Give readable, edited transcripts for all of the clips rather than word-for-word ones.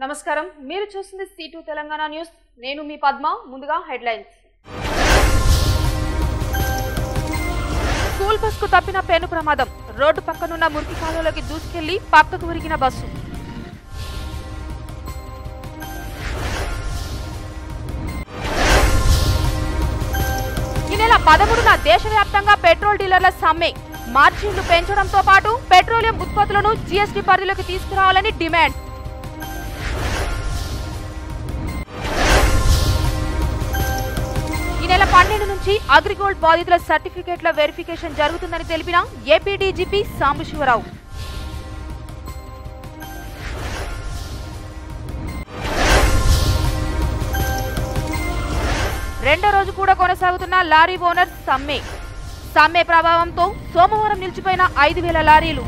నమస్కారం మీరు చూస్తుంది C2 తెలంగాణ న్యూస్ నేను మీ పద్మ ముందుగా హెడ్లైన్స్ స్కూల్ బస్ కు తప్పిన పెను ప్రమాదం రోడ్డు పక్కనున్న మురికి కాలువలోకి దూసుకెళ్లి పక్కకు ఉరిగిన బస్సు ఈ నెల 13న దేశవ్యాప్తంగా పెట్రోల్ డీలర్ల సమ్మె మార్జిన్లు పెంచడంతో పాటు పెట్రోలియం ఉత్పత్తులను జీఎస్టీ పరిధిలోకి తీసుకురావాలని డిమాండ్ ఈ నెల 12 నుంచి అగ్రిగోల్డ్ బాధితుల సర్టిఫికేట్ల వెరిఫికేషన్ జరుగుతుందని తెలిపిన ఏపీ డీజీపీ సాంబశివరావు రెండో రోజు కూడా కొనసాగుతున్న లారీ ఓనర్స్ సమ్మె ప్రభావంతో సోమవారం నిలిచిపోయిన 5,000 లారీలు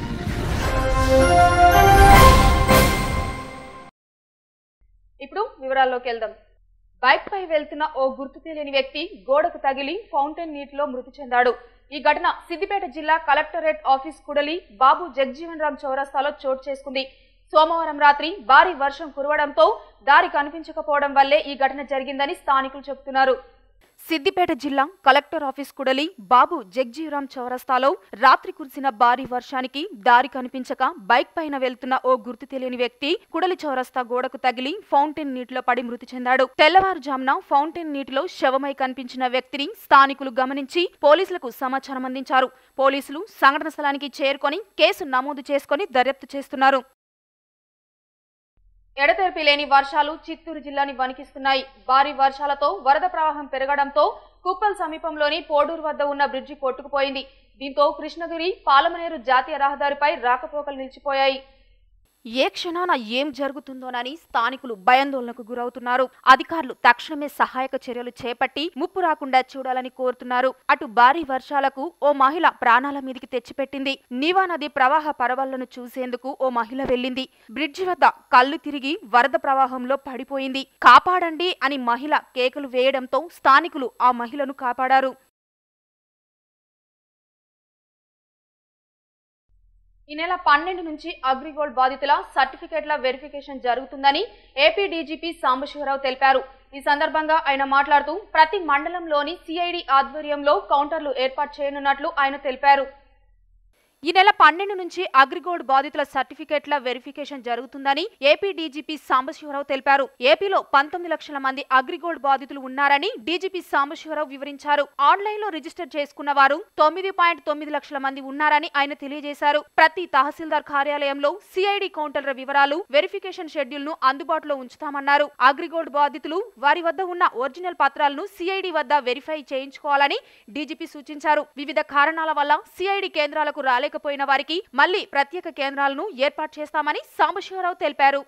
ఇప్పుడు వివరాల్లోకి వెళ్దాం. బైక్ పై వెళ్తున్న ఓ గుర్తు తెలియని వ్యక్తి గోడకు తగిలి ఫౌంటైన్ నీటిలో మృతి చెందాడు. ఈ ఘటన సిద్దిపేట జిల్లా కలెక్టరేట్ ఆఫీస్ కూడలి బాబు జగజీవన్ రామ్ చౌరస్తాలో చోటు చేసుకుంది. సోమవారం రాత్రి భారీ వర్షం కురవడంతో దారి కనిపించకపోవడం వల్లే ఈ ఘటన జరిగిందని స్థానికులు చెబుతున్నారు. సిద్దిపేట జిల్లా కలెక్టర్ ఆఫీస్ కూడలి బాబు జగజీవన్ చౌరస్తాలో రాత్రి కురిసిన భారీ వర్షానికి దారి కనిపించక బైక్ పైన వెళ్తున్న ఓ గుర్తు తెలియని వ్యక్తి కూడలి చౌరస్తా గోడకు తగిలి ఫౌంటైన్ నీటిలో పడి మృతి చెందాడు. తెల్లవారుజామున ఫౌంటైన్ నీటిలో శవమై కనిపించిన వ్యక్తిని స్థానికులు గమనించి పోలీసులకు సమాచారం అందించారు. పోలీసులు సంఘటన స్థలానికి చేరుకొని కేసు నమోదు చేసుకుని దర్యాప్తు చేస్తున్నారు. ఎడతెరిపి లేని వర్షాలు చిత్తూరు జిల్లాని వణికిస్తున్నాయి. భారీ వర్షాలతో వరద ప్రవాహం పెరగడంతో కుప్పల్ సమీపంలోని పోడూరు వద్ద ఉన్న బ్రిడ్జి కొట్టుకుపోయింది. దీంతో కృష్ణగిరి పాలమనేరు జాతీయ రహదారిపై రాకపోకలు నిలిచిపోయాయి. ఏ క్షణాన ఏం జరుగుతుందోనని స్థానికులు భయాందోళనకు గురవుతున్నారు. అధికారులు తక్షణమే సహాయక చర్యలు చేపట్టి ముప్పు రాకుండా చూడాలని కోరుతున్నారు. అటు భారీ వర్షాలకు ఓ మహిళ ప్రాణాల మీదికి తెచ్చిపెట్టింది. నీవా నది ప్రవాహ పరవళ్లను చూసేందుకు ఓ మహిళ వెళ్లింది. బ్రిడ్జి వద్ద కళ్ళు తిరిగి వరద ప్రవాహంలో పడిపోయింది. కాపాడండి అని మహిళ కేకలు వేయడంతో స్థానికులు ఆ మహిళను కాపాడారు. ఈ నెల 12 నుంచి అగ్రిగోల్డ్ బాధితుల సర్టిఫికేట్ల వెరిఫికేషన్ జరుగుతుందని ఏపీ డీజీపీ సాంబశివరావు తెలిపారు. ఈ సందర్భంగా ఆయన మాట్లాడుతూ ప్రతి మండలంలోని సిఐడి ఆధ్వర్యంలో కౌంటర్లు ఏర్పాటు చేయనున్నట్లు ఆయన తెలిపారు. ఈ నెల 12 నుంచి అగ్రిగోల్డ్ బాధితుల సర్టిఫికేట్ల వెరిఫికేషన్ జరుగుతుందని ఏపీ డీజీపీ సాంబశివరావు తెలిపారు. ఏపీలో 19 లక్షల మంది అగ్రిగోల్డ్ బాధితులు ఉన్నారని డీజీపీ సాంబశివరావు వివరించారు. ఆన్లైన్ లో రిజిస్టర్ చేసుకున్న వారు 9.9 లక్షల మంది ఉన్నారని ఆయన తెలియజేశారు. ప్రతి తహసీల్దార్ కార్యాలయంలో సిఐడి కౌంటర్ల వివరాలు, వెరిఫికేషన్ షెడ్యూల్ ను అందుబాటులో ఉంచుతామన్నారు. అగ్రిగోల్డ్ బాధితులు వారి వద్ద ఉన్న ఒరిజినల్ పత్రాలను సిఐడి వద్ద వెరిఫై చేయించుకోవాలని డీజీపీ సూచించారు. వివిధ కారణాల వల్ల సిఐడి కేంద్రాలకు రాలేకపోయిన వారికి మళ్లీ ప్రత్యేక కేంద్రాలను ఏర్పాటు చేస్తామని సాంబశివరావు తెలిపారు.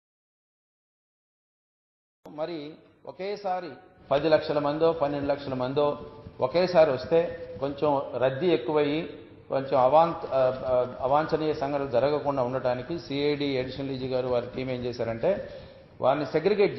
మరి ఒకేసారి 10 లక్షల మందో 12 లక్షల మందో ఒకేసారి వస్తే కొంచెం రద్దీ ఎక్కువయ్యి కొంచెం అవాంఛనీయ సంఘటనలు జరగకుండా ఉండటానికి సిఐడి అడిషనల్ ఈజీ గారు వారి టీం ఏం చేశారంటే వారిని సెగ్రిగేట్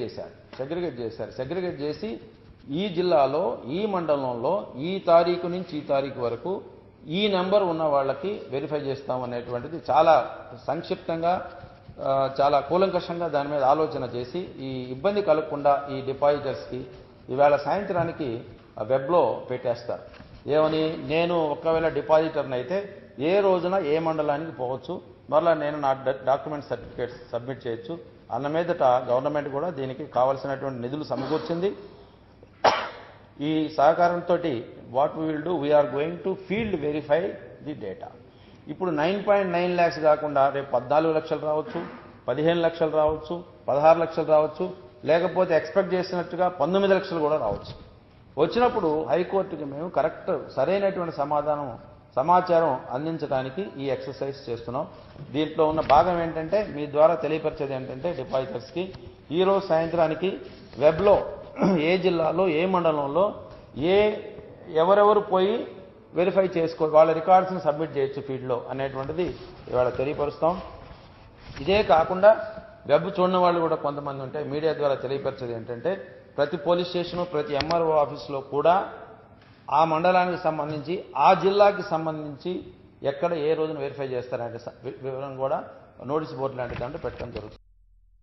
చేసి ఈ జిల్లాలో ఈ మండలంలో ఈ తారీఖు నుంచి ఈ తారీఖు వరకు ఈ నెంబర్ ఉన్న వాళ్ళకి వెరిఫై చేస్తాం అనేటువంటిది చాలా సంక్షిప్తంగా చాలా కూలంకషంగా దాని మీద ఆలోచన చేసి ఈ ఇబ్బంది కలగకుండా ఈ డిపాజిటర్స్కి ఈవేళ సాయంత్రానికి వెబ్లో పెట్టేస్తారు. ఏమని, నేను ఒకవేళ డిపాజిటర్ని అయితే ఏ రోజున ఏ మండలానికి పోవచ్చు, మరలా నేను నా డాక్యుమెంట్ సర్టిఫికేట్స్ సబ్మిట్ చేయొచ్చు అన్న మీదట గవర్నమెంట్ కూడా దీనికి కావాల్సినటువంటి నిధులు సమకూర్చింది. ఈ సహకారంతో what we will do, we are going to field verify the data. ఇప్పుడు 9.9 lakhs కాకుండా రేపు 14 లక్షలు రావచ్చు, 15 లక్షలు రావచ్చు, 16 లక్షలు రావచ్చు, లేకపోతే ఎక్స్పెక్ట్ చేసినట్టుగా 19 లక్షలు కూడా రావచ్చు. వచ్చినప్పుడు హైకోర్టుకి మేము కరెక్ట్ సరైనటువంటి సమాచారం అందించడానికి ఈ ఎక్సర్సైజ్ చేస్తున్నాం. దీంట్లో ఉన్న భాగం ఏంటంటే మీ ద్వారా తెలియపరిచేది ఏంటంటే డిపాజిటర్స్కి ఈరోజు సాయంత్రానికి వెబ్లో ఏ జిల్లాలో ఏ మండలంలో ఎవరెవరు పోయి వెరిఫై చేసుకో వాళ్ళ రికార్డ్స్ని సబ్మిట్ చేయొచ్చు ఫీల్డ్లో అనేటువంటిది ఇవాళ తెలియపరుస్తాం. ఇదే కాకుండా వెబ్ చూడని వాళ్ళు కూడా కొంతమంది ఉంటే మీడియా ద్వారా తెలియపరిచేది ఏంటంటే ప్రతి పోలీస్ స్టేషను ప్రతి ఎంఆర్ఓ ఆఫీసులో కూడా ఆ మండలానికి సంబంధించి ఆ జిల్లాకి సంబంధించి ఎక్కడ ఏ రోజున వెరిఫై చేస్తారంటే వివరం కూడా నోటీస్ బోర్డు లాంటి దాంట్లో పెట్టడం జరుగుతుంది.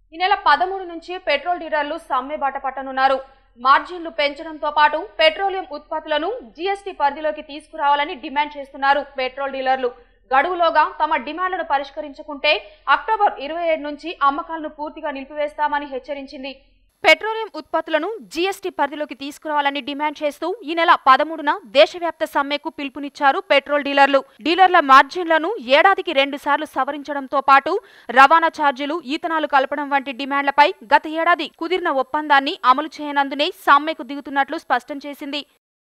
ఈ నెల 13 నుంచి పెట్రోల్ డీలర్లు సమ్మె బాట పట్టనున్నారు. మార్జిన్లు పెంచడంతో పాటు పెట్రోలియం ఉత్పత్తులను జీఎస్టీ పరిధిలోకి తీసుకురావాలని డిమాండ్ చేస్తున్నారు. పెట్రోల్ డీలర్లు గడువులోగా తమ డిమాండ్లను పరిష్కరించకుంటే అక్టోబర్ 27 నుంచి అమ్మకాలను పూర్తిగా నిలిపివేస్తామని హెచ్చరించింది. పెట్రోలియం ఉత్పత్తులను జీఎస్టీ పరిధిలోకి తీసుకురావాలని డిమాండ్ చేస్తూ ఈ నెల 13న దేశవ్యాప్త సమ్మెకు పిలుపునిచ్చారు పెట్రోల్ డీలర్లు. డీలర్ల మార్జిన్లను ఏడాదికి 2 సార్లు సవరించడంతో పాటు రవాణా ఛార్జీలు, ఈథనాలు కలపడం వంటి డిమాండ్లపై గత ఏడాది కుదిరిన ఒప్పందాన్ని అమలు చేయనందునే సమ్మెకు దిగుతున్నట్లు స్పష్టం చేసింది.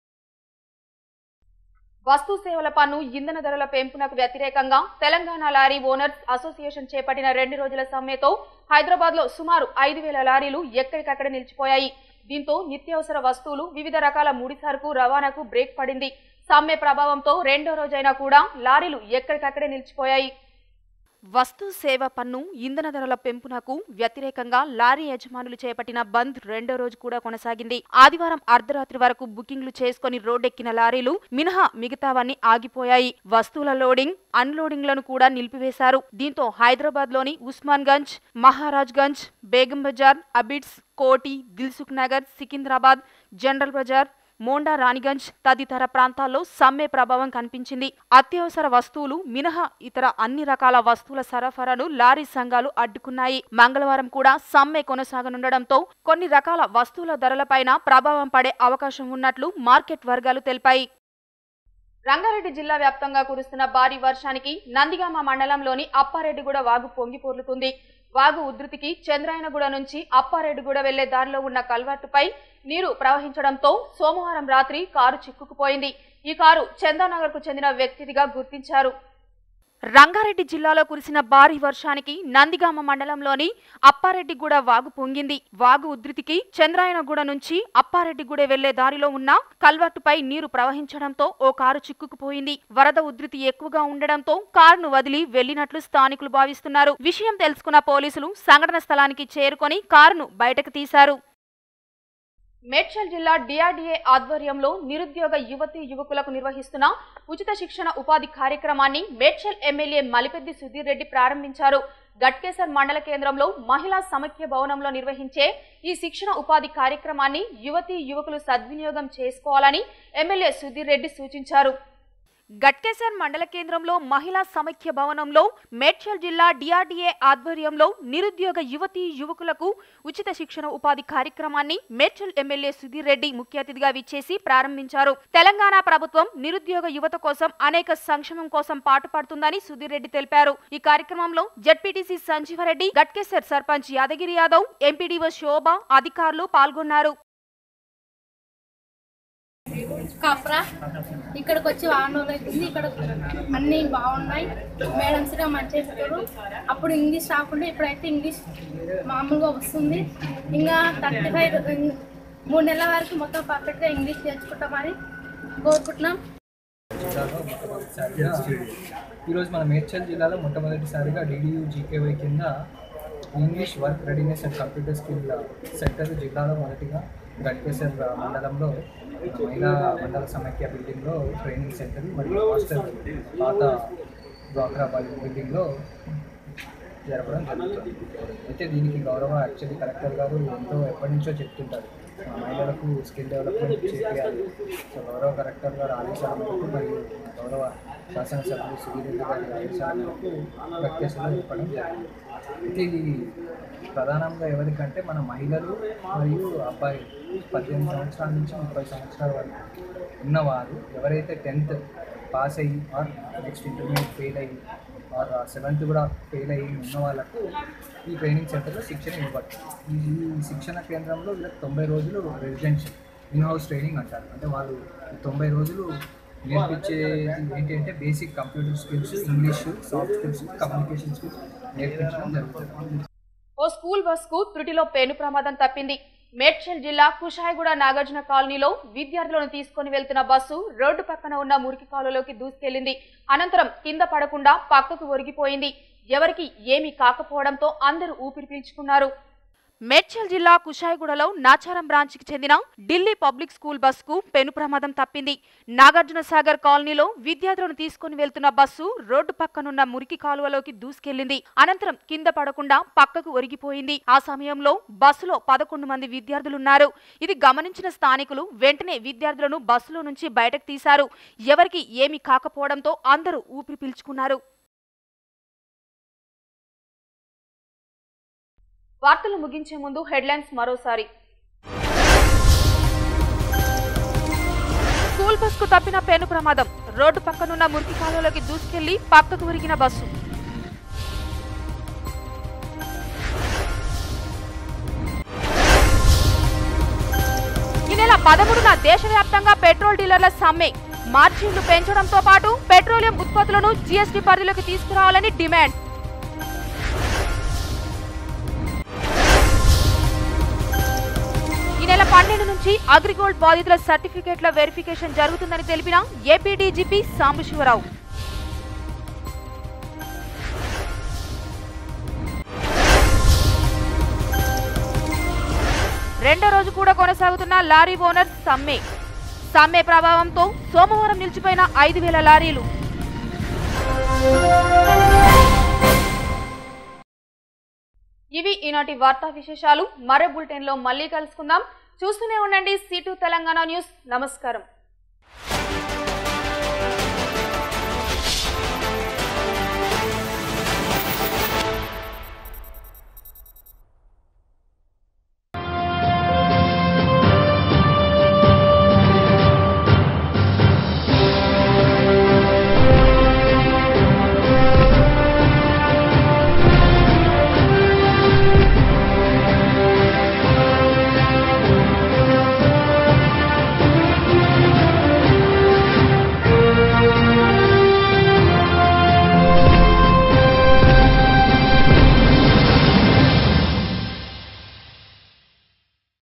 వస్తు సేవల పన్ను ఇంధన ధరల పెంపునకు వ్యతిరేకంగా తెలంగాణ లారీ ఓనర్స్ అసోసియేషన్ చేపట్టిన 2 రోజుల సమ్మెతో హైదరాబాద్ లో సుమారు 5,000 లారీలు ఎక్కడికక్కడ నిలిచిపోయాయి. దీంతో నిత్యావసర వస్తువులు, వివిధ రకాల ముడి సరుకు రవాణాకు బ్రేక్ పడింది. సమ్మె ప్రభావంతో 2వ రోజైనా కూడా లారీలు ఎక్కడికక్కడే నిలిచిపోయాయి. వస్తు సేవ పన్ను ఇంధన ధరల పెంపునకు వ్యతిరేకంగా లారీ యజమానులు చేపట్టిన బంద్ 2వ రోజు కూడా కొనసాగింది. ఆదివారం అర్ధరాత్రి వరకు బుకింగ్లు చేసుకుని రోడ్డెక్కిన లారీలు మినహా మిగతావన్నీ ఆగిపోయాయి. వస్తువుల లోడింగ్, అన్లోడింగ్లను కూడా నిలిపివేశారు. దీంతో హైదరాబాద్ లోని ఉస్మాన్గంజ్, మహారాజ్ గంజ్, బేగం బజార్, అబిడ్స్, కోటి, దిల్సుఖ్ నగర్, సికింద్రాబాద్, జనరల్ బజార్, మోండా, రాణిగంజ్ తదితర ప్రాంతాల్లో సమ్మె ప్రభావం కనిపించింది. అత్యవసర వస్తువులు మినహా ఇతర అన్ని రకాల వస్తువుల సరఫరాను లారీ సంఘాలు అడ్డుకున్నాయి. మంగళవారం కూడా సమ్మె కొనసాగనుండడంతో కొన్ని రకాల వస్తువుల ధరలపైన ప్రభావం పడే అవకాశం ఉన్నట్లు మార్కెట్ వర్గాలు తెలిపాయి. రంగారెడ్డి జిల్లా వ్యాప్తంగా కురుస్తున్న భారీ వర్షానికి నందిగామ మండలంలోని అప్పారెడ్డిగూడ వాగు పొంగిపొర్లుతుంది. వాగు ఉధృతికి చంద్రాయనగూడ నుంచి అప్పారెడ్డిగూడ వెళ్లే దారిలో ఉన్న కల్వర్టుపై నీరు ప్రవహించడంతో సోమవారం రాత్రి కారు చిక్కుకుపోయింది. ఈ కారు చందానగర్ కు చెందిన వ్యక్తిదిగా గుర్తించారు. రంగారెడ్డి జిల్లాలో కురిసిన భారీ వర్షానికి నందిగామ మండలంలోని అప్పారెడ్డిగూడ వాగు పొంగింది. వాగు ఉధృతికి చంద్రాయనగూడ నుంచి అప్పారెడ్డిగూడ వెళ్లే దారిలో ఉన్న కల్వర్టుపై నీరు ప్రవహించడంతో ఓ కారు చిక్కుకుపోయింది. వరద ఉధృతి ఎక్కువగా ఉండడంతో కారును వదిలి వెళ్లినట్లు స్థానికులు భావిస్తున్నారు. విషయం తెలుసుకున్న పోలీసులు సంఘటన స్థలానికి చేరుకొని కారును బయటకు తీశారు. మేడ్చల్ జిల్లా డిఆర్డీఏ ఆధ్వర్యంలో నిరుద్యోగ యువతీ యువకులకు నిర్వహిస్తున్న ఉచిత శిక్షణ ఉపాధి కార్యక్రమాన్ని మేడ్చల్ ఎమ్మెల్యే మలిపెద్ది సుధీర్ రెడ్డి ప్రారంభించారు. గట్కేసర్ మండల కేంద్రంలో మహిళా సమైక్య భవనంలో నిర్వహించే ఈ శిక్షణ ఉపాధి కార్యక్రమాన్ని యువతీ యువకులు సద్వినియోగం చేసుకోవాలని ఎమ్మెల్యే సుధీర్ రెడ్డి సూచించారు. గట్కేసర్ మండల కేంద్రంలో మహిళా సమైక్య భవనంలో మేడ్చల్ జిల్లా డిఆర్డీఏ ఆధ్వర్యంలో నిరుద్యోగ యువతీ యువకులకు ఉచిత శిక్షణ ఉపాధి కార్యక్రమాన్ని మేడ్చల్ ఎమ్మెల్యే సుధీర్ రెడ్డి ముఖ్య అతిథిగా విచ్చేసి ప్రారంభించారు. తెలంగాణ ప్రభుత్వం నిరుద్యోగ యువత కోసం అనేక సంక్షేమం కోసం పాటుపడుతుందని సుధీర్ రెడ్డి తెలిపారు. ఈ కార్యక్రమంలో జడ్పీటీసీ సంజీవరెడ్డి, గట్కేసర్ సర్పంచ్ యాదగిరి యాదవ్, ఎంపీడీఓ శోభ, అధికారులు పాల్గొన్నారు. కఫ్రా ఇక్కడికి వచ్చి వారంలో అవుతుంది. ఇక్కడ అన్నీ బాగున్నాయి. మేడమ్స్ గా మంచిగా చెప్తారు. అప్పుడు ఇంగ్లీష్ రాకుండా ఇప్పుడైతే ఇంగ్లీష్ మామూలుగా వస్తుంది. ఇంకా 3 నెలల వరకు మొత్తం పర్ఫెక్ట్గా ఇంగ్లీష్ నేర్చుకుంటామని కోరుకుంటున్నాం. ఈరోజు మన మేడ్చల్ జిల్లాలో మొట్టమొదటిసారిగా DDU GKY కింద English work readiness and computer skill centre జిల్లాలో మొదటిగా గట్కేసర్ మండలంలో మహిళా మండల సమైక్య బిల్డింగ్లో ట్రైనింగ్ సెంటర్ మరియు హాస్టల్ పాత డ్వాక్రా బిల్డింగ్లో జరపడం జరుగుతుంది. అయితే దీనికి గౌరవ యాక్చువల్లీ కలెక్టర్ గారు ఎప్పటి నుంచో చెప్తుంటారు మహిళలకు స్కిల్ డెవలప్మెంట్ చేయాలి. సో గౌరవ కలెక్టర్ గారు ఆదేశాల మేరకు మరియు గౌరవ శాసనసభ్యులు సుధీర్ రెడ్డి గారి ఆదేశాల మేరకు గట్కేసర్లో చెప్పడం జరిగింది. అయితే ఇది ప్రధానంగా ఎవరికంటే మన మహిళలు మరియు అబ్బాయిలు 18 సంవత్సరాల నుంచి 30 సంవత్సరాల వరకు ఉన్నవారు ఎవరైతే 10th పాస్ అయ్యి ఆర్ నెక్స్ట్ ఇంటర్మీడియట్ ఫెయిల్ అయ్యి ఆర్ 7th కూడా ఫెయిల్ అయ్యి ఉన్న వాళ్ళకు ఈ ట్రైనింగ్ సెంటర్లో శిక్షణ ఇవ్వచ్చు. ఈ శిక్షణ కేంద్రంలో వీళ్ళకి 90 రోజులు రెసిడెన్షియల్ ఇన్ హౌస్ ట్రైనింగ్ అంటారు. అంటే వాళ్ళు 90 రోజులు నేర్పించేది ఏంటంటే basic computer skills, English, soft skills, communication skills నేర్పించడం జరుగుతుంది. ఓ స్కూల్ బస్కు త్రుటిలో పేను ప్రమాదం తప్పింది. మేడ్చల్ జిల్లా కుషాయిగూడ నాగార్జున కాలనీలో విద్యార్థులను తీసుకుని వెళ్తున్న బస్సు రోడ్డు పక్కన ఉన్న మురికి కాలువలోకి దూసుకెళ్లింది. అనంతరం కింద పడకుండా పక్కకు ఒరిగిపోయింది. ఎవరికి ఏమీ కాకపోవడంతో అందరూ ఊపిరి పీల్చుకున్నారు. మేడ్చల్ జిల్లా కుషాయిగూడలో నాచారం బ్రాంచ్కి చెందిన ఢిల్లీ పబ్లిక్ స్కూల్ బస్సుకు పెను ప్రమాదం తప్పింది. నాగార్జున సాగర్ కాలనీలో విద్యార్థులను తీసుకుని వెళ్తున్న బస్సు రోడ్డు పక్కనున్న మురికి కాలువలోకి దూసుకెళ్లింది. అనంతరం కింద పడకుండా పక్కకు ఒరిగిపోయింది. ఆ సమయంలో బస్సులో 11 మంది విద్యార్థులున్నారు. ఇది గమనించిన స్థానికులు వెంటనే విద్యార్థులను బస్సులో నుంచి బయటకు తీశారు. ఎవరికి ఏమీ కాకపోవడంతో అందరూ ఊపిరి పీల్చుకున్నారు. వార్తలు ముగించే ముందు హెడ్లైన్స్ మరోసారి. స్కూల్ బస్కు తప్పిన పెను ప్రమాదం. రోడ్డు పక్కనున్న మురికి కాలువలోకి దూసుకెళ్లి పక్కకు ఉరిగిన బస్సు. ఈ నెల 13న దేశవ్యాప్తంగా పెట్రోల్ డీలర్ల సమ్మె. మార్జిన్లు పెంచడంతో పాటు పెట్రోలియం ఉత్పత్తులను జీఎస్టీ పరిధిలోకి తీసుకురావాలని డిమాండ్. ఈ నెల 12 నుంచి అగ్రిగోల్డ్ బాధితుల సర్టిఫికేట్ల వెరిఫికేషన్ జరుగుతుందని తెలిపిన ఏపీ డీజీపీ సాంబశివరావు. రెండో రోజు కూడా కొనసాగుతున్న లారీ ఓనర్స్ సమ్మె. సమ్మె ప్రభావంతో సోమవారం నిలిచిపోయిన 5,000 లారీలు. ఇవి ఈనాటి వార్తా విశేషాలు. మరో బులెటిన్ లో మళ్ళీ కలుసుకుందాం. చూస్తూనే ఉండండి C2 తెలంగాణ న్యూస్. నమస్కారం.